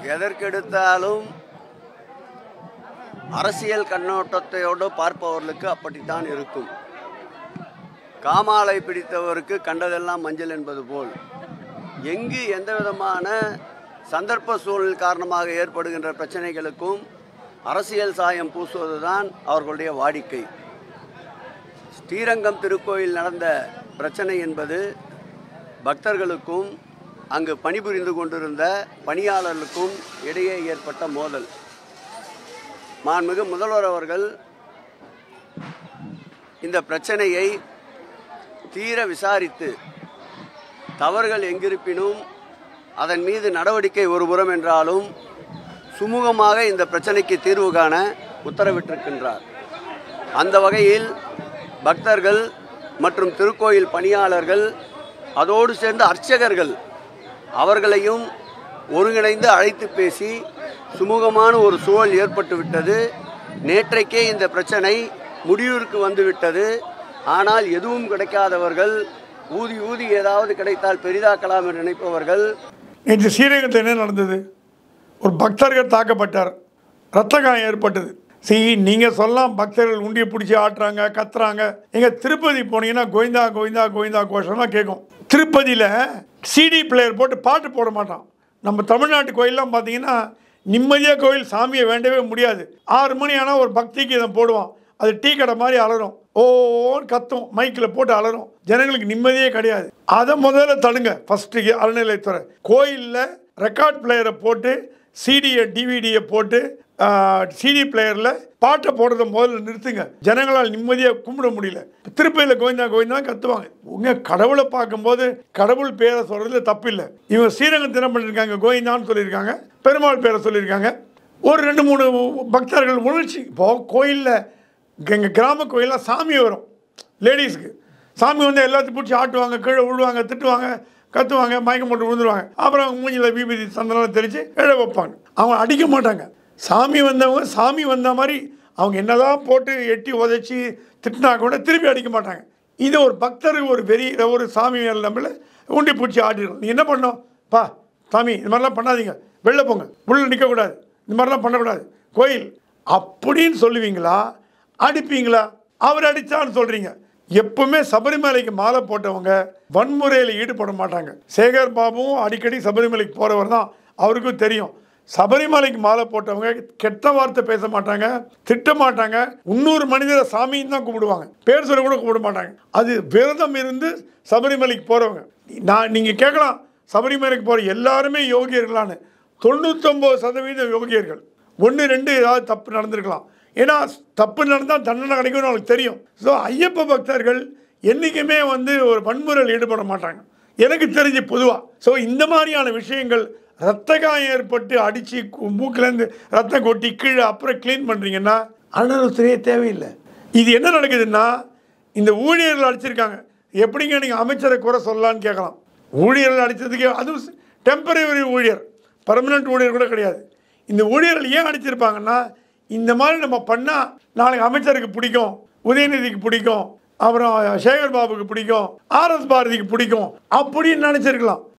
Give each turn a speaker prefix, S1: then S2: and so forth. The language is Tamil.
S1: எதற்கெடுத்தாலும் அரசியல் கண்ணோட்டத்தையோடு பார்ப்பவர்களுக்கு அப்படித்தான் இருக்கும். காமாலை பிடித்தவருக்கு கண்டதெல்லாம் மஞ்சள் என்பது போல் எங்கு எந்த விதமான சந்தர்ப்ப சூழல் காரணமாக ஏற்படுகின்ற பிரச்சனைகளுக்கும் அரசியல் சாயம் பூசுவதுதான் அவர்களுடைய வாடிக்கை. ஸ்ரீரங்கம் திருக்கோயில் நடந்த பிரச்சனை என்பது பக்தர்களுக்கும் அங்கு பணிபுரிந்து கொண்டிருந்த பணியாளர்களுக்கும் இடையே ஏற்பட்ட மோதல். மாண்புமிகு முதல்வர் அவர்கள் இந்த பிரச்சனையை தீர விசாரித்து தவறுகள் எங்கிருப்பினும் அதன் மீது நடவடிக்கை ஒருபுறம் என்றாலும் சுமூகமாக இந்த பிரச்சனைக்கு தீர்வு காண உத்தரவிட்டிருக்கின்றார். அந்த வகையில் பக்தர்கள் மற்றும் திருக்கோயில் பணியாளர்கள் அதோடு சேர்ந்த அர்ச்சகர்கள் அவர்களையும் ஒருங்கிணைந்து அழைத்து பேசி சுமூகமான ஒரு சூழல் ஏற்பட்டுவிட்டது. நேற்றைக்கே இந்த பிரச்சனை முடிவிற்கு வந்துவிட்டது. ஆனால் எதுவும் கிடைக்காதவர்கள் ஊதி ஊதி ஏதாவது கிடைத்தால் பெரிதாக்கலாம் என்று நினைப்பவர்கள்.
S2: நேற்று ஸ்ரீரங்கத்தில் என்ன நடந்தது? ஒரு பக்தர்கள் தாக்கப்பட்டார், ரத்த காயம் ஏற்பட்டது. நீங்கள் சொல்லலாம் பக்தர்கள் உண்டியை பிடிச்சி ஆட்டுறாங்க, கத்துறாங்க. எங்கள் திருப்பதி போனீங்கன்னா கோவிந்தா கோவிந்தா கோவிந்தா கோஷம்லாம் கேட்கும். திருப்பதியில் சிடி பிளேயர் போட்டு பாட்டு போட மாட்டான். நம்ம தமிழ்நாட்டு கோயிலெலாம் பார்த்தீங்கன்னா நிம்மதியாக கோயில் சாமியை வேண்டவே முடியாது. 6 மணி ஆனால் ஒரு பக்திக்கு இதை போடுவான். அது டீ கடை மாதிரி அலறும், ஓன்னு கத்தும், மைக்கில் போட்டு அலறும். ஜனங்களுக்கு நிம்மதியே கிடையாது. அதை முதல்ல தடுங்க. ஃபஸ்ட்டு அறநிலையத்துறை கோயிலில் ரெக்கார்ட் பிளேயரை போட்டு சிடியை டிவிடியை போட்டு சிடி பிளேயரில் பாட்டை போடுறத முதல்ல நிறுத்துங்க. ஜனங்களால் நிம்மதியாக கும்பிட முடியல. திருப்பதியில் கோவிந்தா கோவிந்தா கத்துவாங்க. உங்க கடவுளை பார்க்கும்போது கடவுள் பேரை சொல்கிறதுல தப்பு இல்லை. இவங்க ஸ்ரீரங்கம் தினம் பண்ணியிருக்காங்க, கோவிந்தான்னு சொல்லியிருக்காங்க, பெருமாள் பேரை சொல்லியிருக்காங்க. ஒரு 2-3 பக்தர்கள் உணர்ச்சி. இப்போது கோயிலில் எங்கள் கிராம கோயிலில் சாமி வரும். லேடிஸுக்கு சாமி வந்து எல்லாத்தையும் பிடிச்சி ஆட்டுவாங்க, கீழே விழுவாங்க, திட்டுவாங்க, கத்துவாங்க, மயக்கம் போட்டு விழுந்துருவாங்க. அப்புறம் அவங்க மூஞ்சில் விபூதி சந்தனம் தெரித்து எழ வைப்பாங்க. அவங்க அடிக்க மாட்டாங்க. சாமி வந்தவங்க சாமி வந்த மாதிரி அவங்க என்னதான் போட்டு எட்டி உதைச்சி திட்டினா கூட திருப்பி அடிக்க மாட்டாங்க. இது ஒரு பக்தருக்கு ஒரு வெறியில் ஒரு சாமி நம்மள உண்டி பிடிச்சி ஆடிடும். நீ என்ன பண்ணோம்? பா சாமி இந்த மாதிரிலாம் பண்ணாதீங்க, வெளில போங்க, உள்ள நிற்கக்கூடாது, இந்த மாதிரிலாம் பண்ணக்கூடாது கோயில் அப்படின்னு சொல்லுவீங்களா? அடிப்பீங்களா? அவர் அடித்தான்னு சொல்கிறீங்க. எப்பவுமே சபரிமலைக்கு மாலை போட்டவங்க வன்முறையில் ஈடுபட மாட்டாங்க. சேகர் பாபுவும் அடிக்கடி சபரிமலைக்கு போகிறவர் தான், அவருக்கும் தெரியும். சபரிமலைக்கு மாலை போட்டவங்க கெட்ட வார்த்தை பேச மாட்டாங்க, திட்ட மாட்டாங்க. 300 மனிதரை சாமின்னு தான் கும்பிடுவாங்க, பேர் சொல்ல கூட கும்பிட மாட்டாங்க. அது விரதம் இருந்து சபரிமலைக்கு போகிறவங்க. நீங்கள் கேட்கலாம் சபரிமலைக்கு போகிற எல்லாருமே யோகியர்களான்னு. 99% யோகியர்கள். 1-2 ஏதாவது தப்பு நடந்திருக்கலாம். ஏன்னா தப்பு நடந்தால் தண்டனை கிடைக்கும்னு அவங்களுக்கு தெரியும். ஸோ ஐயப்ப பக்தர்கள் என்றைக்குமே வந்து ஒரு வன்முறையில் ஈடுபட மாட்டாங்க எனக்கு தெரிஞ்சு பொதுவாக. ஸோ இந்த மாதிரியான விஷயங்கள் ரத்த காயம் ஏற்பட்டு அடித்து மூக்கிலேருந்து ரத்தம் கொட்டி கீழே அப்புறம் க்ளீன் பண்ணுறீங்கன்னா அறநிலையத்துறையே தேவையில்லை. இது என்ன நடக்குதுன்னா இந்த ஊழியர்கள் அடிச்சிருக்காங்க. எப்படிங்க நீங்கள் அமைச்சரை குறை சொல்லலான்னு கேட்கலாம். ஊழியர்கள் அடித்ததுக்கு அதுவும் டெம்பரவரி ஊழியர், பர்மனெண்ட் ஊழியர் கூட கிடையாது. இந்த ஊழியர்கள் ஏன் அடிச்சிருப்பாங்கன்னா இந்த மாதிரி நம்ம பண்ணால் நாளைக்கு அமைச்சருக்கு பிடிக்கும், உதயநிதிக்கு பிடிக்கும், அப்புறம் சேகர் பாபுக்கு பிடிக்கும், RS பாரதிக்கு பிடிக்கும் அப்படின்னு நினச்சிருக்கலாம்.